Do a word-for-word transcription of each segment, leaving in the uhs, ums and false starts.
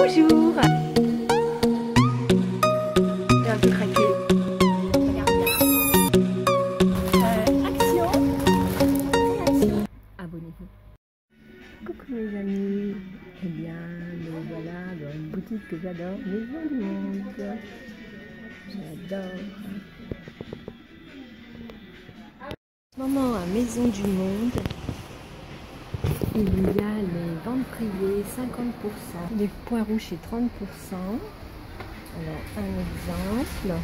Bonjour. J'ai un peu craqué. Regarde bien. Euh, action. Action. Abonnez-vous. Coucou mes amis. Eh bien, me voilà dans une boutique que j'adore, Maison du Monde. J'adore. En ce moment à Maison du Monde, il y a les ventes privées cinquante pour cent, les points rouges c'est trente pour cent. Alors un exemple,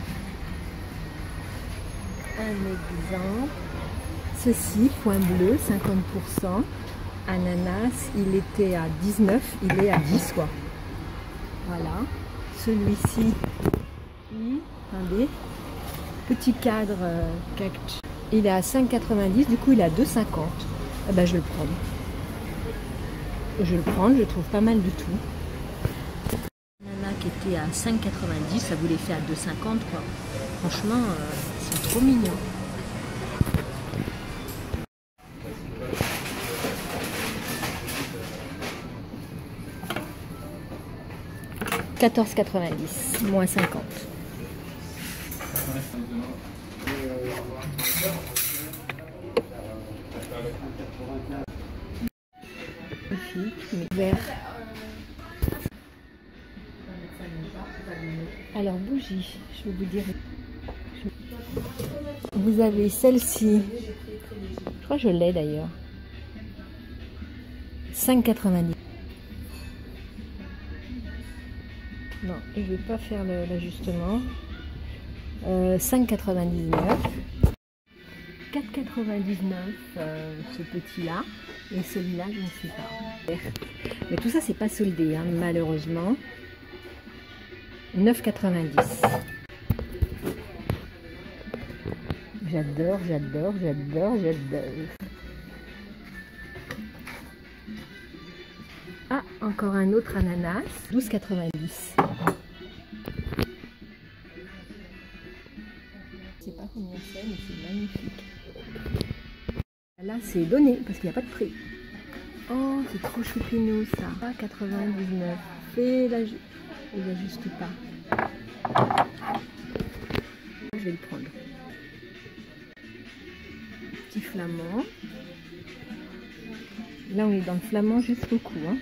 un exemple, ceci, point bleu, cinquante pour cent, ananas, il était à dix-neuf, il est à dix quoi. Voilà, celui-ci, attendez, petit cadre euh, cactus, il est à cinq quatre-vingt-dix, du coup il est à deux cinquante. Eh ben je vais le prendre. Je vais le prendre, je le trouve pas mal du tout. Nana qui était à cinq quatre-vingt-dix, ça vous les fait à deux cinquante quoi. Franchement, euh, c'est trop mignon. quatorze quatre-vingt-dix, moins cinquante. Vert. Alors bougie, je vais vous dire. Vous avez celle-ci. Je crois que je l'ai d'ailleurs. cinq quatre-vingt-dix. Non, je ne vais pas faire l'ajustement. Euh, cinq quatre-vingt-dix-neuf. quatre quatre-vingt-dix-neuf euh, ce petit là, et celui-là je ne sais pas, mais tout ça c'est pas soldé hein, malheureusement. Neuf quatre-vingt-dix. J'adore, j'adore, j'adore, j'adore. Ah, encore un autre ananas, douze quatre-vingt-dix. Je sais pas combien c'est, mais c'est magnifique. Là c'est donné parce qu'il n'y a pas de prix. Oh c'est trop choupinou ça. quatre-vingt-dix-neuf. Et là il n'ajuste pas. Je vais le prendre. Petit flamand. Là on est dans le flamand jusqu'au cou. Hein.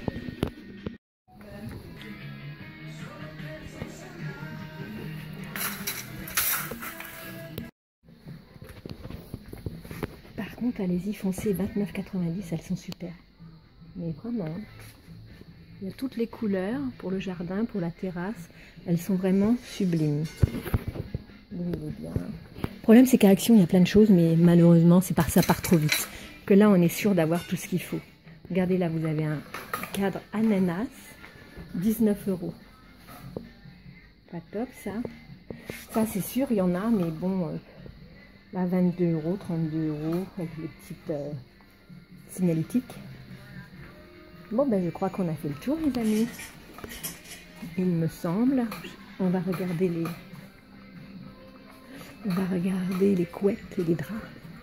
Par contre, allez-y, foncez, vingt-neuf quatre-vingt-dix, elles sont super. Mais vraiment, il y a toutes les couleurs pour le jardin, pour la terrasse. Elles sont vraiment sublimes. Bien. Le problème, c'est qu'à Action, il y a plein de choses, mais malheureusement, c'est par ça part trop vite. Que là, on est sûr d'avoir tout ce qu'il faut. Regardez, là, vous avez un cadre ananas, dix-neuf euros. Pas top, ça. Ça, c'est sûr, il y en a, mais bon... Euh, là, vingt-deux euros, trente-deux euros, avec les petites euh, signalétiques. Bon, ben, je crois qu'on a fait le tour, les amis. Il me semble. On va regarder les... On va regarder les couettes et les draps.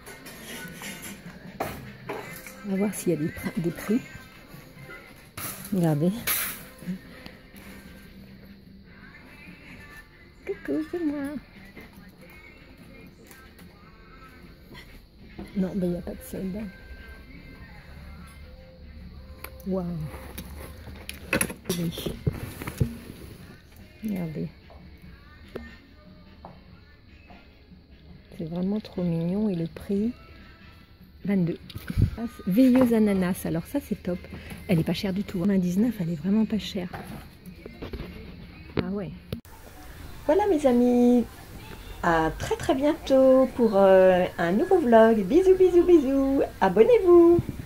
On va voir s'il y a des, des prix. Regardez. Coucou, c'est moi. Non, ben il n'y a pas de solde. Waouh. Oui. Regardez. C'est vraiment trop mignon et le prix vingt-deux. Veilleuse ananas, alors ça c'est top. Elle est pas chère du tout. quatre-vingt-dix-neuf, elle est vraiment pas chère. Ah ouais. Voilà mes amis. À très très bientôt pour euh, un nouveau vlog. Bisous, bisous, bisous. Abonnez-vous.